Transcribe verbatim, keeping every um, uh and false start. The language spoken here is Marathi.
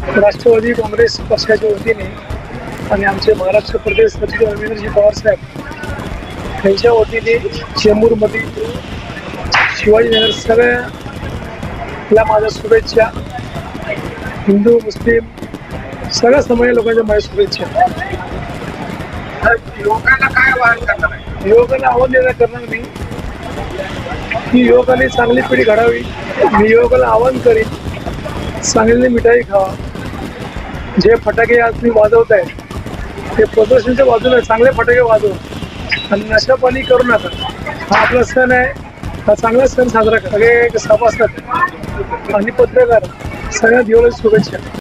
राष्ट्रवादी काँग्रेस पक्षाच्या वतीने आणि आमचे महाराष्ट्र प्रदेश सचिव रवींद्रजी पवार साहेब यांच्या वतीने चेंबूरमध्ये शिवाजीनगर सगळ्याला माझ्या शुभेच्छा. हिंदू मुस्लिम सगळ्या समाज लोकांच्या माझ्या शुभेच्छा. युवकांना काय आवाहन करणार आहे? युवकांना आव्हान देण्यात करणार मी की युवकांनी चांगली पिढी घडावी. मी युवकांना आवाहन करीन, चांगली मिठाई खावा. जे फटाके आज मी वाजवत आहे ते प्रदूषणाच्या बाजूला चांगले फटाके वाजवा आणि नशा पाणी करू नका. हा आपला सण आहे, हा चांगला सण साजरा करा. सगळे सभासद आणि पत्रकार सगळ्या दिवाळी शुभेच्छा.